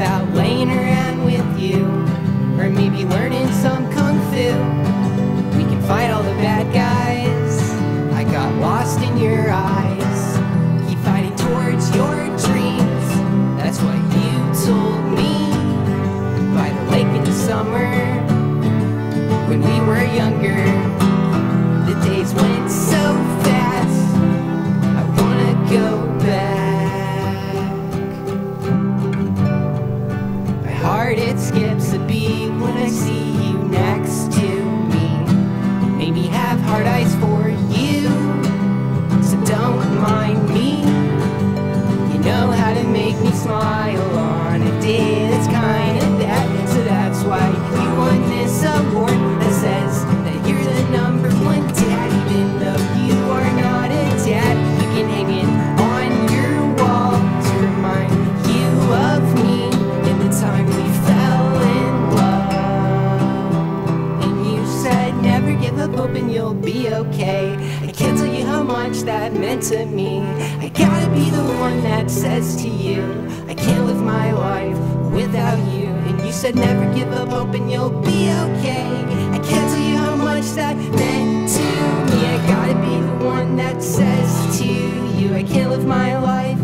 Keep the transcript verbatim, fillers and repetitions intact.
about laying around with you, or maybe learning some kung fu. We can fight all the bad guys. I got lost in your eyes. Keep fighting towards your dreams. That's what you told me. By the lake in the summer, when we were younger, the days went so fast. I wanna go back. My heart, it skips a beat when I see you next to me. Made me have hard eyes for you, so don't mind me. You know how to make me smile on a day that's kinda bad. So that's why you won this award that says that you're the number one dad. Even though you are not a dad, you can hang it on your wall to remind you of me and the time we fell in love. And you said never give up, hoping you'll be okay. I can't tell you how much that meant to me. I gotta be the one that says to you, I can't live my life without you. And you said never give up, hoping you'll be okay. I can't tell you how much that meant to me. I gotta be the one that says to you, I can't live my life